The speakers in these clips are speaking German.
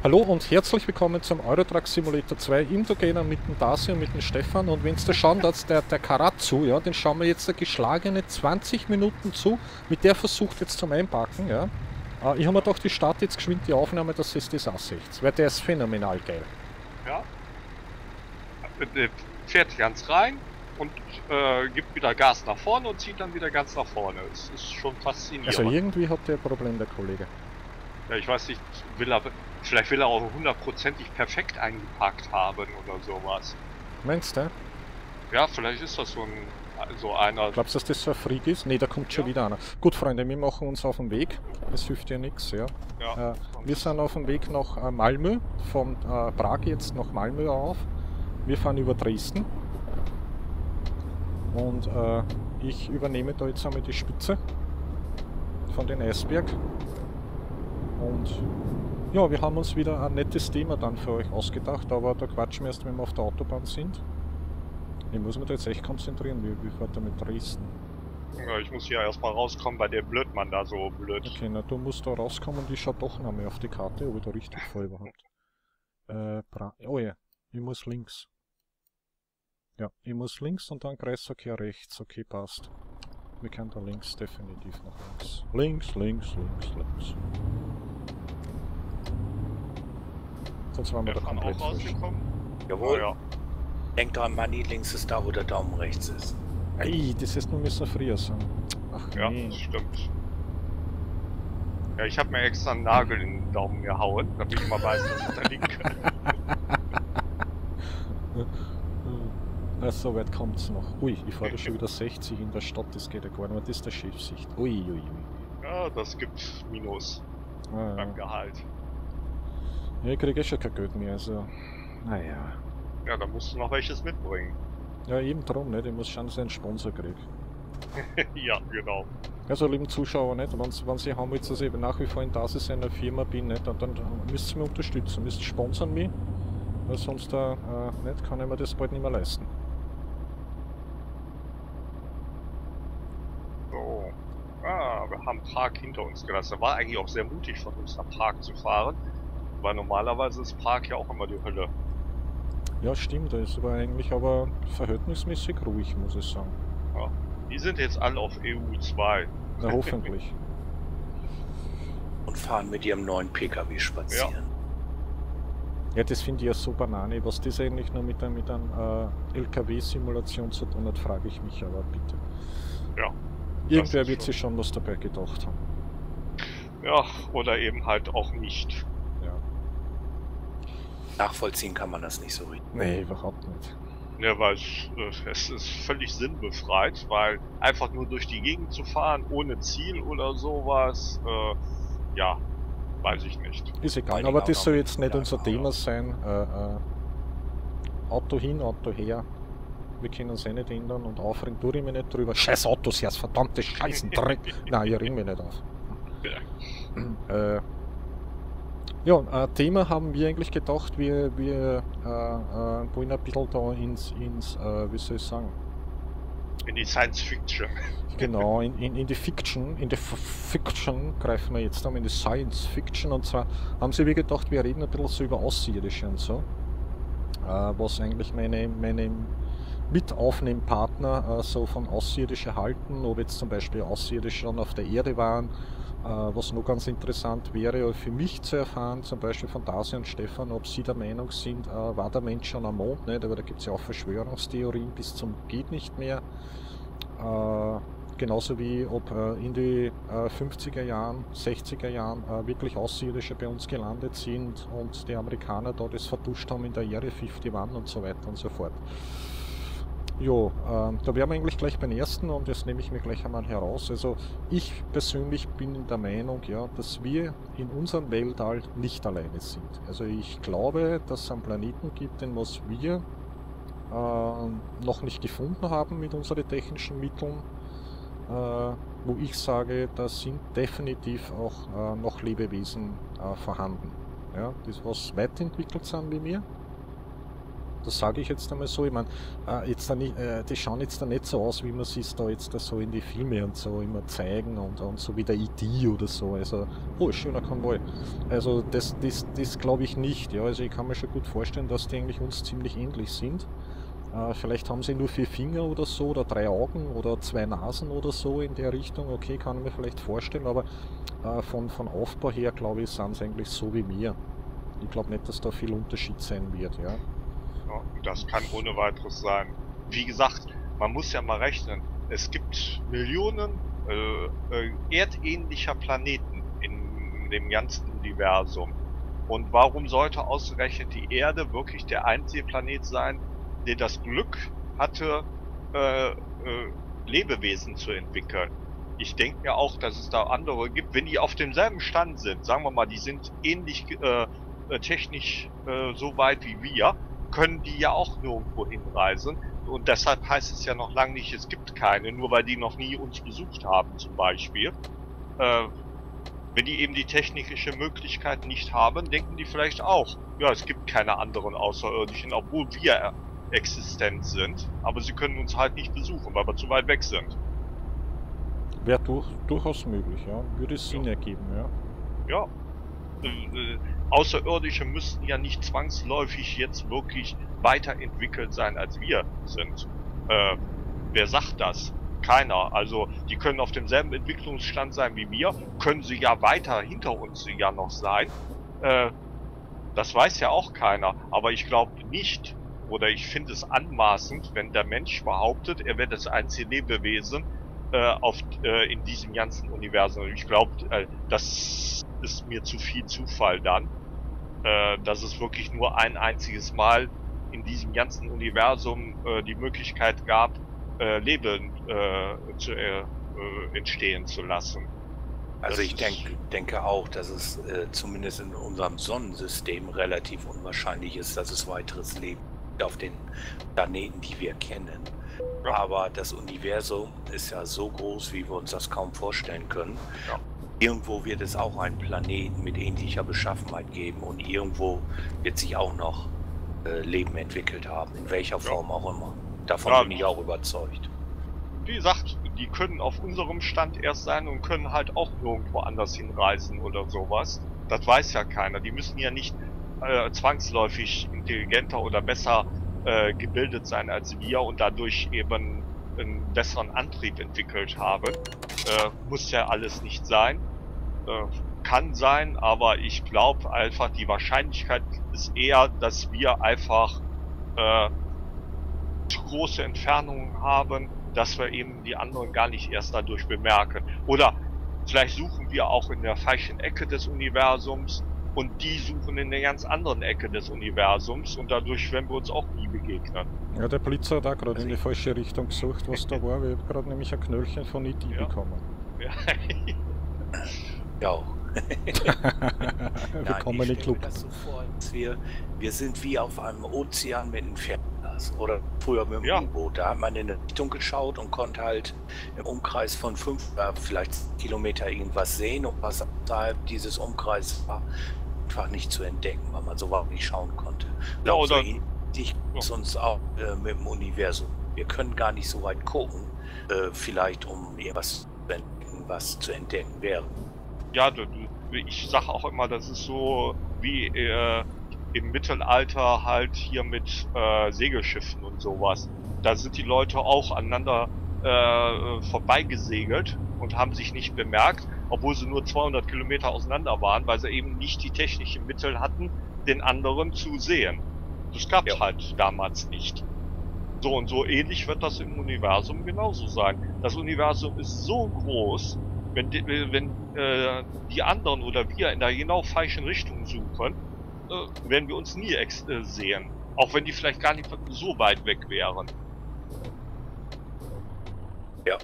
Hallo und herzlich willkommen zum Eurotruck Simulator 2 Indogener mit dem Dasi und mit dem Stefan. Und wenn du schauen, dass der Karatsu, ja, den schauen wir jetzt eine geschlagene 20 Minuten zu, mit der versucht jetzt zum Einpacken. Ja. Ich habe mir gedacht, ich starte jetzt geschwind die Aufnahme, dass es das auch seht, weil der ist phänomenal geil. Ja. Fährt ganz rein und gibt wieder Gas nach vorne und zieht dann wieder ganz nach vorne. Es ist schon faszinierend. Also irgendwie hat der ein Problem, der Kollege. Ja, ich weiß nicht, vielleicht will er auch hundertprozentig perfekt eingeparkt haben oder sowas. Meinst du? Ja, vielleicht ist das so einer. Glaubst du, dass das so ein Freak ist? Ne, da kommt schon wieder einer. Gut, Freunde, wir machen uns auf den Weg. Das hilft ja nichts, ja. Wir sind auf dem Weg nach Malmö, von Prag jetzt nach Malmö auf. Wir fahren über Dresden. Und ich übernehme da jetzt einmal die Spitze von den Eisberg. Und ja, wir haben uns wieder ein nettes Thema dann für euch ausgedacht, aber da quatschen wir erst, wenn wir auf der Autobahn sind. Ich muss mich da jetzt echt konzentrieren, wie fährt er mit Dresden? Ja, ich muss hier erstmal rauskommen, weil der Blödmann da so blöd. Okay, na du musst da rauskommen und ich schau doch noch mal auf die Karte, ob ich da richtig fahre überhaupt. Oh ja, ich muss links. Ja, ich muss links und dann Kreisverkehr rechts. Okay, passt. Wir können da links definitiv nach links. Links, links, links, links. Sonst waren wir da komplett falsch. Jawohl. Ja. Denkt dran, Money links ist da, wo der Daumen rechts ist. Ey, das hätte nur müssen früher sein. Ach ja, nee. Das stimmt. Ja, ich habe mir extra einen Nagel in den Daumen gehauen, damit ich mal weiß, dass ich da linke. Na, so weit kommt's noch. Ui, ich fahre schon wieder 60 in der Stadt, das geht ja gar nicht mehr. Das ist der Schiffssicht. Ui, ui, ui. Ja, das gibt Minus beim Gehalt. Ja, ich kriege eh schon kein Geld mehr, also. Naja. Ja, da musst du noch welches mitbringen. Ja, eben drum, nicht? Ich muss schauen, dass ich einen Sponsor kriege. Ja, genau. Also, lieben Zuschauer, nicht? Wenn Sie haben jetzt, dass ich nach wie vor in einer Firma bin, nicht? Dann müsst ihr mich unterstützen, müsst sponsern mich, weil sonst nicht, kann ich mir das bald nicht mehr leisten. So. Ah, wir haben Prag hinter uns gelassen. War eigentlich auch sehr mutig von uns nach Prag zu fahren, weil normalerweise ist Prag ja auch immer die Hölle. Ja, stimmt, das war eigentlich aber verhältnismäßig ruhig, muss ich sagen. Ja. Die sind jetzt alle auf EU 2. Na, hoffentlich. Und fahren mit ihrem neuen PKW spazieren. Ja, das finde ich ja so Banane. Was das eigentlich noch mit einer LKW-Simulation zu tun hat, frage ich mich aber bitte. Ja. Irgendwer wird sich schon was dabei gedacht haben. Ja, oder eben halt auch nicht. Ja. Nachvollziehen kann man das nicht so richtig. Nee, überhaupt nicht. Ja, weil es ist völlig sinnbefreit, weil einfach nur durch die Gegend zu fahren, ohne Ziel oder sowas, ja, weiß ich nicht. Ist egal, aber das soll jetzt nicht unser Thema sein. Auto hin, Auto her. Wir können uns eh nicht ändern und aufregen tue ich mich nicht drüber. Scheiß Autos, jetzt verdammte Scheißendreck. Nein, ich ring mich nicht auf. Ja, Thema haben wir eigentlich gedacht, wir wollen ein bisschen da ins wie soll ich sagen? In die Science Fiction. Genau, in die Fiction, Fiction greifen wir jetzt an, in die Science Fiction. Und zwar haben sie wie gedacht, wir reden ein bisschen so über Außerirdische und so. Was eigentlich meine Mitaufnehmpartner so von Außerirdische halten, ob jetzt zum Beispiel Außerirdische schon auf der Erde waren. Was noch ganz interessant wäre für mich zu erfahren, zum Beispiel von Dasi und Stefan, ob sie der Meinung sind, war der Mensch schon am Mond, nicht? Aber da gibt es ja auch Verschwörungstheorien bis zum geht nicht mehr. Genauso wie ob in die 50er Jahren, 60er Jahren wirklich Außerirdische bei uns gelandet sind und die Amerikaner da das vertuscht haben in der Area 51 und so weiter und so fort. Jo, da wären wir eigentlich gleich beim ersten und das nehme ich mir gleich einmal heraus. Also ich persönlich bin der Meinung, ja, dass wir in unserem Weltall nicht alleine sind. Also ich glaube, dass es einen Planeten gibt, den was wir noch nicht gefunden haben mit unseren technischen Mitteln, wo ich sage, da sind definitiv auch noch Lebewesen vorhanden. Ja, die was weiterentwickelt sind wie wir. Das sage ich jetzt einmal so. Ich meine, die schauen jetzt da nicht so aus, wie man sich da jetzt da so in die Filme und so immer zeigen und so wie der E.T. oder so. Also, oh, schöner Konvoi. Also das glaube ich nicht. Ja, also ich kann mir schon gut vorstellen, dass die eigentlich uns ziemlich ähnlich sind. Vielleicht haben sie nur 4 Finger oder so, oder 3 Augen oder 2 Nasen oder so in der Richtung. Okay, kann ich mir vielleicht vorstellen, aber von Aufbau her, glaube ich, sind sie eigentlich so wie wir. Ich glaube nicht, dass da viel Unterschied sein wird, ja. Ja, das kann ohne weiteres sein. Wie gesagt, man muss ja mal rechnen. Es gibt Millionen erdähnlicher Planeten in dem ganzen Universum. Und warum sollte ausgerechnet die Erde wirklich der einzige Planet sein, der das Glück hatte, Lebewesen zu entwickeln? Ich denke ja auch, dass es da andere gibt, wenn die auf demselben Stand sind. Sagen wir mal, die sind ähnlich technisch so weit wie wir, können die ja auch nirgendwo hinreisen. Und deshalb heißt es ja noch lange nicht, es gibt keine, nur weil die noch nie uns besucht haben zum Beispiel. Wenn die eben die technische Möglichkeit nicht haben, denken die vielleicht auch, ja, es gibt keine anderen Außerirdischen, obwohl wir existent sind, aber sie können uns halt nicht besuchen, weil wir zu weit weg sind. Wäre durchaus möglich, ja. Würde Sinn ergeben, ja. Ja. Außerirdische müssten ja nicht zwangsläufig jetzt wirklich weiterentwickelt sein, als wir sind. Wer sagt das? Keiner. Also, die können auf demselben Entwicklungsstand sein wie wir, können sie ja weiter hinter uns ja noch sein. Das weiß ja auch keiner. Aber ich glaube nicht, oder ich finde es anmaßend, wenn der Mensch behauptet, er wäre das einzige Lebewesen in diesem ganzen Universum. Ich glaube, das ist mir zu viel Zufall dann, dass es wirklich nur ein einziges Mal in diesem ganzen Universum die Möglichkeit gab, Leben entstehen zu lassen. Also ich denke auch, dass es zumindest in unserem Sonnensystem relativ unwahrscheinlich ist, dass es weiteres Leben gibt auf den Planeten, die wir kennen. Ja. Aber das Universum ist ja so groß, wie wir uns das kaum vorstellen können. Ja. Irgendwo wird es auch einen Planeten mit ähnlicher Beschaffenheit geben und irgendwo wird sich auch noch Leben entwickelt haben, in welcher Form auch immer. Davon bin ich auch überzeugt. Wie gesagt, die können auf unserem Stand erst sein und können halt auch nirgendwo anders hinreisen oder sowas. Das weiß ja keiner. Die müssen ja nicht zwangsläufig intelligenter oder besser gebildet sein als wir und dadurch eben einen besseren Antrieb entwickelt haben. Muss ja alles nicht sein. Kann sein, aber ich glaube einfach, die Wahrscheinlichkeit ist eher, dass wir einfach zu große Entfernungen haben, dass wir eben die anderen gar nicht erst dadurch bemerken. Oder vielleicht suchen wir auch in der falschen Ecke des Universums und die suchen in der ganz anderen Ecke des Universums und dadurch werden wir uns auch nie begegnen. Ja, der Blitzer hat auch gerade in die falsche Richtung gesucht, was da war. Ich habe gerade nämlich ein Knöllchen von E.T. bekommen. Ja. Ja. Willkommen in den Club. Das so vor, wir sind wie auf einem Ozean mit einem Fernglas oder früher mit dem U-Boot. Da hat man in eine Richtung geschaut und konnte halt im Umkreis von 5 oder vielleicht Kilometer irgendwas sehen und was außerhalb dieses Umkreises war, einfach nicht zu entdecken, weil man so weit nicht schauen konnte. Ja, oder ich uns auch mit dem Universum. Wir können gar nicht so weit gucken, vielleicht um etwas zu entdecken, was zu entdecken wäre. Ja, ich sag auch immer, das ist so wie im Mittelalter halt hier mit Segelschiffen und sowas. Da sind die Leute auch aneinander vorbeigesegelt und haben sich nicht bemerkt, obwohl sie nur 200 Kilometer auseinander waren, weil sie eben nicht die technischen Mittel hatten, den anderen zu sehen. Das gab's halt damals nicht. So und so ähnlich wird das im Universum genauso sein. Das Universum ist so groß, wenn die anderen oder wir in der genau falschen Richtung suchen, werden wir uns nie sehen. Auch wenn die vielleicht gar nicht so weit weg wären. Ja.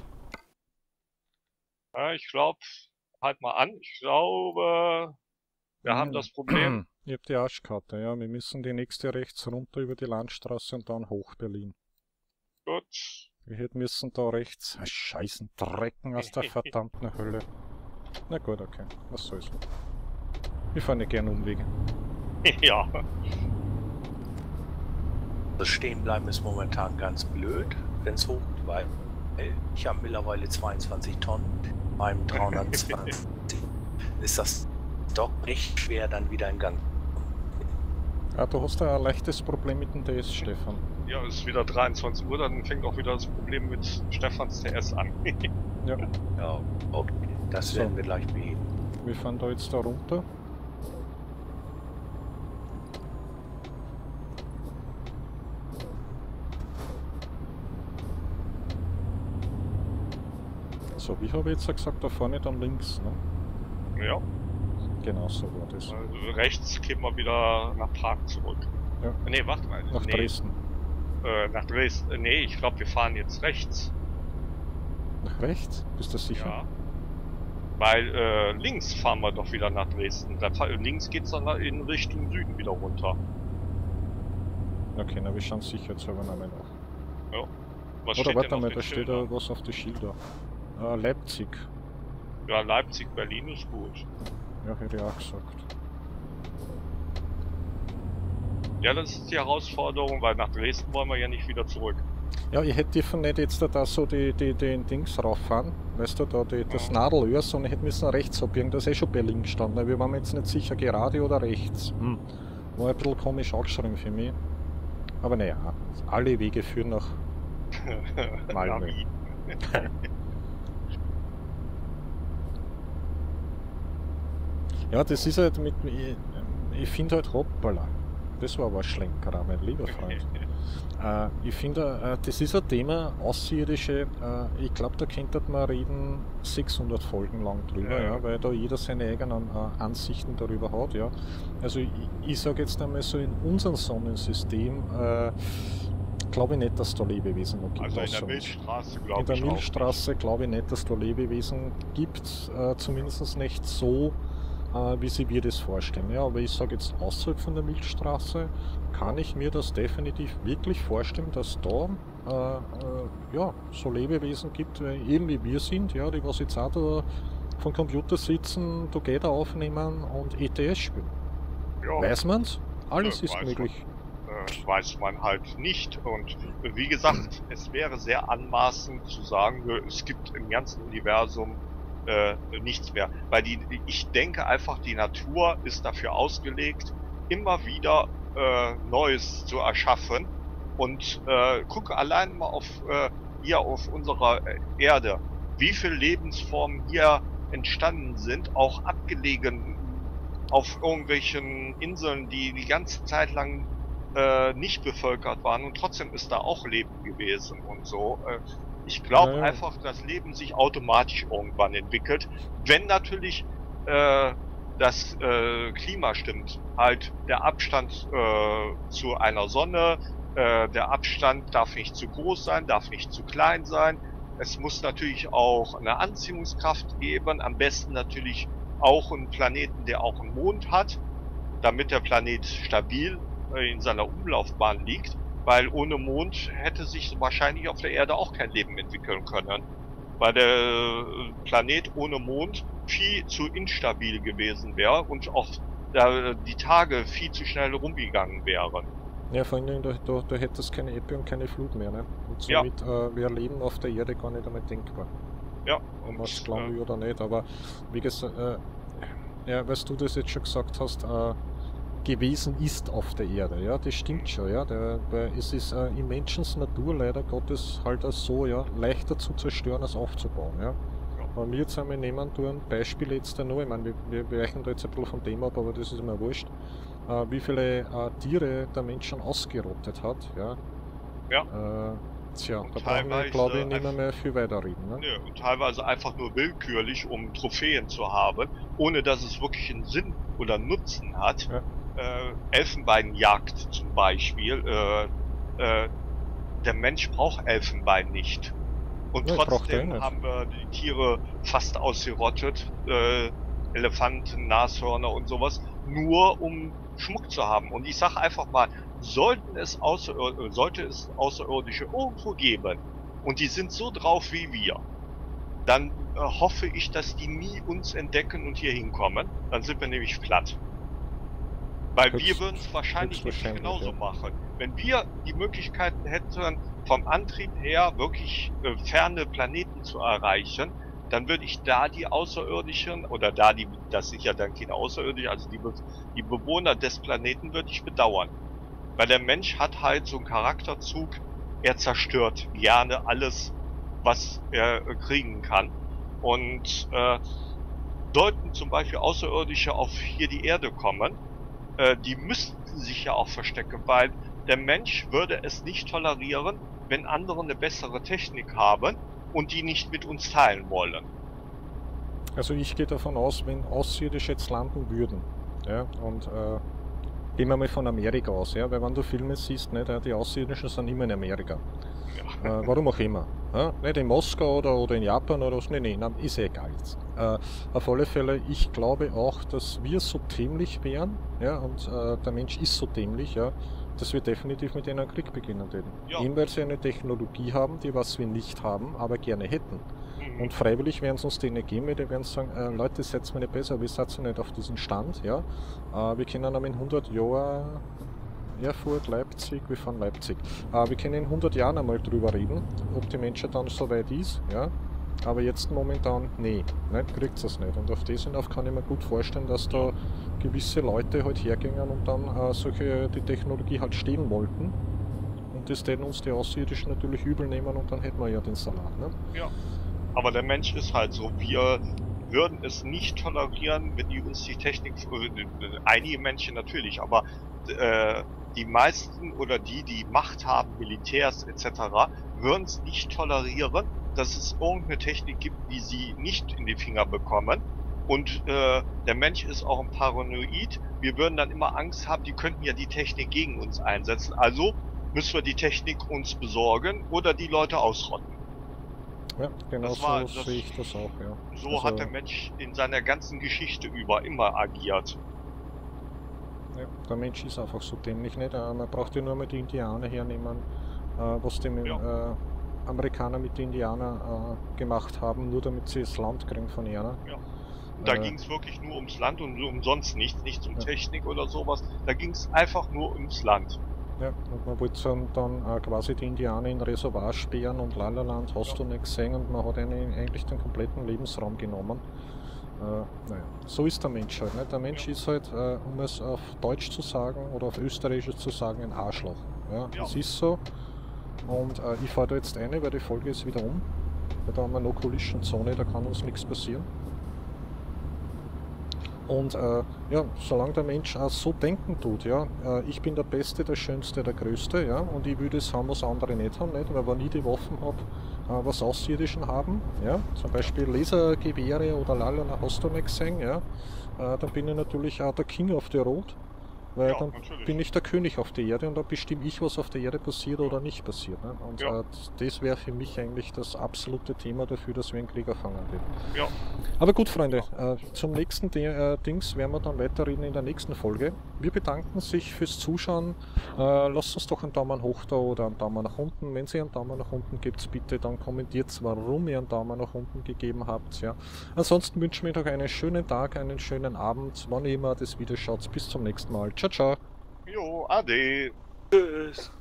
Ja, ich glaube, halt mal an, ich glaube, wir haben das Problem. Ihr habt die Arschkarte, ja. Wir müssen die nächste rechts runter über die Landstraße und dann hoch Berlin. Gut. Wir hätten müssen da rechts scheißen Drecken aus der verdammten Hölle. Na gut, okay. Was soll's. Wir fahren ja gerne Umwege. Ja. Das Stehenbleiben ist momentan ganz blöd, wenn es hoch, weil ich habe mittlerweile 22 Tonnen. Beim 320 ist das doch echt schwer, dann wieder in Gang. Ja, du hast ja ein leichtes Problem mit dem DS, Stefan. Ja, ist wieder 23 Uhr, dann fängt auch wieder das Problem mit Stefans TS an. Ja. Ja, okay. Das So. werden wir gleich beheben. Wir fahren da jetzt da runter. So, wie habe ich jetzt gesagt, da vorne dann links, ne? Ja, Genau so war das. also rechts gehen wir wieder nach Prag zurück. Ja. Nee, warte mal. Nach nee, Dresden. Nach Dresden. Nee, ich glaube, wir fahren jetzt rechts. Nach rechts? Bist du sicher? Ja. Weil links fahren wir doch wieder nach Dresden. Links geht's dann in Richtung Süden wieder runter. Okay, na wir schauen sicher jetzt aber nochmal nach. Was Oder steht warte denn auf mal, den da steht Schildern? da was auf die Schilder. Leipzig. Ja, Leipzig, Berlin ist gut. Ja, hätte ich auch gesagt. Ja, das ist die Herausforderung, weil nach Dresden wollen wir ja nicht wieder zurück. Ja, ich hätte dürfen nicht jetzt da so den Dings rauffahren, weißt du, da das Ja. Nadelöhr, sondern ich hätte müssen rechts abbiegen, das ist eh schon Berlin gestanden. Wir waren mir jetzt nicht sicher, gerade oder rechts. War ein bisschen komisch angeschrieben für mich. Aber naja, alle Wege führen nach Malmö. Navi. Ja, das ist halt mit. Ich finde halt hoppala. Das war aber ein Schlenkerer, mein lieber Freund. Ich finde, das ist ein Thema, Außerirdische. Ich glaube, da könnte man reden 600 Folgen lang drüber, Ja. ja, weil da jeder seine eigenen Ansichten darüber hat. Ja. Also, ich sage jetzt einmal so, in unserem Sonnensystem glaube ich nicht, dass da Lebewesen noch gibt. Also in außer der uns. Milchstraße In glaube der ich auch Milchstraße glaube ich nicht, dass da Lebewesen gibt, zumindest nicht so, wie sie wir das vorstellen. Ja, aber ich sage jetzt außerhalb von der Milchstraße kann ich mir das definitiv wirklich vorstellen, dass da ja, so Lebewesen gibt, eben wie wir sind, ja, die was jetzt auch da vom Computer sitzen, Together aufnehmen und ETS spielen. nicht. Ja, Weiß man's? Alles Ja, ist weiß möglich. weiß man halt nicht. Und wie gesagt, es wäre sehr anmaßend zu sagen, es gibt im ganzen Universum nichts mehr. Weil ich denke einfach, die Natur ist dafür ausgelegt, immer wieder Neues zu erschaffen. Und gucke allein mal auf hier auf unserer Erde, wie viele Lebensformen hier entstanden sind, auch abgelegen auf irgendwelchen Inseln, die die ganze Zeit lang nicht bevölkert waren, und trotzdem ist da auch Leben gewesen und so. Ich glaube Ja. einfach, dass Leben sich automatisch irgendwann entwickelt, wenn natürlich das Klima stimmt. Halt der Abstand zu einer Sonne, der Abstand darf nicht zu groß sein, darf nicht zu klein sein. Es muss natürlich auch eine Anziehungskraft geben, am besten natürlich auch einen Planeten, der auch einen Mond hat, damit der Planet stabil in seiner Umlaufbahn liegt, weil ohne Mond hätte sich wahrscheinlich auf der Erde auch kein Leben entwickeln können, weil der Planet ohne Mond viel zu instabil gewesen wäre und auch die Tage viel zu schnell rumgegangen wären. Ja, vor allem, da hätte es keine Ebbe und keine Flut mehr. Ne? Und Ja. somit wäre Leben auf der Erde gar nicht einmal denkbar. Ja, Ob und man es glauben will oder nicht, aber wie gesagt, ja, weil du das jetzt schon gesagt hast, gewesen ist auf der Erde, ja, das stimmt schon, ja, weil es ist in Menschens Natur leider Gottes halt auch so, ja, leichter zu zerstören als aufzubauen, ja. Wenn wir jetzt einmal nehmen tun, Beispiel jetzt noch, ich meine, wir weichen da jetzt ein bisschen vom Thema ab, aber das ist mir wurscht, wie viele Tiere der Mensch schon ausgerottet hat, ja. Ja. Tja, Und da brauchen wir, teilweise glaube ich, nicht einfach- mehr viel weiterreden, ne? und teilweise einfach nur willkürlich, um Trophäen zu haben, ohne dass es wirklich einen Sinn oder Nutzen hat. Ja. Elfenbeinjagd zum Beispiel. Der Mensch braucht Elfenbein nicht. Und Ja, braucht er trotzdem nicht. haben wir die Tiere fast ausgerottet. Elefanten, Nashörner und sowas. Nur um Schmuck zu haben. Und ich sage einfach mal, sollte es Außerirdische irgendwo geben und die sind so drauf wie wir, dann hoffe ich, dass die nie uns entdecken und hier hinkommen. Dann sind wir nämlich platt. Weil wir Höchst- würden es wahrscheinlich nicht höchstwahrscheinlich, genauso ja. machen. Wenn wir die Möglichkeiten hätten, vom Antrieb her wirklich ferne Planeten zu erreichen, dann würde ich da die Außerirdischen oder das sind ja dann keine Außerirdischen, also die Bewohner des Planeten würde ich bedauern. Weil der Mensch hat halt so einen Charakterzug, er zerstört gerne alles, was er kriegen kann. Und sollten zum Beispiel Außerirdische auf hier die Erde kommen, die müssten sich ja auch verstecken, weil der Mensch würde es nicht tolerieren, wenn andere eine bessere Technik haben und die nicht mit uns teilen wollen. Also ich gehe davon aus, wenn Außerirdische jetzt landen würden, ja, und gehen wir mal von Amerika aus, ja, weil wenn du Filme siehst, nicht, die Außerirdischen sind immer in Amerika. Ja. Warum auch immer. Ja? Nicht in Moskau oder in Japan oder was, nein, ist ja egal jetzt. Auf alle Fälle, ich glaube auch, dass wir so dämlich wären, ja, und der Mensch ist so dämlich, ja, dass wir definitiv mit ihnen einen Krieg beginnen würden. Ja. Eben weil sie eine Technologie haben, die was wir nicht haben, aber gerne hätten. Und freiwillig werden sie uns denen geben, weil die werden sagen, Leute, seid mir nicht besser, wir seid nicht auf diesen Stand, ja. Wir können aber in 100 Jahren Erfurt, Leipzig, wir fahren Leipzig. Wir können in 100 Jahren einmal drüber reden, ob die Menschheit dann so weit ist, ja. Aber jetzt momentan, nee, kriegt es nicht. Und auf das hinauf kann ich mir gut vorstellen, dass da gewisse Leute halt hergingen und dann die Technologie halt stehlen wollten. Und das täten uns die Außerirdischen natürlich übel nehmen und dann hätten wir ja den Salat, ne? Ja. Aber der Mensch ist halt so, wir würden es nicht tolerieren, wenn die uns die Technik, einige Menschen natürlich, aber die meisten oder die Macht haben, Militärs etc., würden es nicht tolerieren, dass es irgendeine Technik gibt, die sie nicht in die Finger bekommen. Und der Mensch ist auch ein Paranoid. Wir würden dann immer Angst haben, die könnten ja die Technik gegen uns einsetzen. Also müssen wir die Technik uns besorgen oder die Leute ausrotten. Ja, genau so sehe ich das auch, ja. So also, hat der Mensch in seiner ganzen Geschichte über immer agiert. Ja, der Mensch ist einfach so dämlich nicht. Man braucht ja nur mal die Indianer hernehmen, was die Amerikaner mit den Indianern gemacht haben, nur damit sie das Land kriegen von ihnen. Ja. Und da ging es wirklich nur ums Land und umsonst nichts um Technik oder sowas. Da ging es einfach nur ums Land. Ja, und man wollte dann quasi die Indianer in Reservoir sperren und Lalaland hast du nicht gesehen und man hat ihnen eigentlich den kompletten Lebensraum genommen. Naja, so ist der Mensch halt. Nicht? Der Mensch ist halt, um es auf Deutsch zu sagen oder auf Österreichisch zu sagen, ein Arschloch. Ja, das ist so. Und ich fahre da jetzt eine, weil die Folge ist wieder um. Weil da haben wir noch Collision Zone, da kann uns nichts passieren. Und ja, solange der Mensch so denken tut, ja, ich bin der Beste, der Schönste, der Größte, ja, und ich würde es haben, was andere nicht haben, nicht? Weil wenn ich die Waffen habe, was Außerirdischen haben, ja, zum Beispiel Lasergewehre oder lalala, hast du nicht gesehen, ja, dann bin ich natürlich auch der King auf der Road, weil dann bin ich der König auf der Erde und dann bestimme ich, was auf der Erde passiert oder nicht passiert. Ne? Und das wäre für mich eigentlich das absolute Thema dafür, dass wir einen Krieg erfangen werden. Ja. Aber gut, Freunde, zum nächsten Dings werden wir dann weiterreden in der nächsten Folge. Wir bedanken sich fürs Zuschauen. Lasst uns doch einen Daumen hoch da oder einen Daumen nach unten. Wenn ihr einen Daumen nach unten gebt, bitte dann kommentiert, warum ihr einen Daumen nach unten gegeben habt. Ja. Ansonsten wünschen wir euch einen schönen Tag, einen schönen Abend, wann ihr immer das Video schaut. Bis zum nächsten Mal. Ciao, ciao. Jo, ade. Tschüss.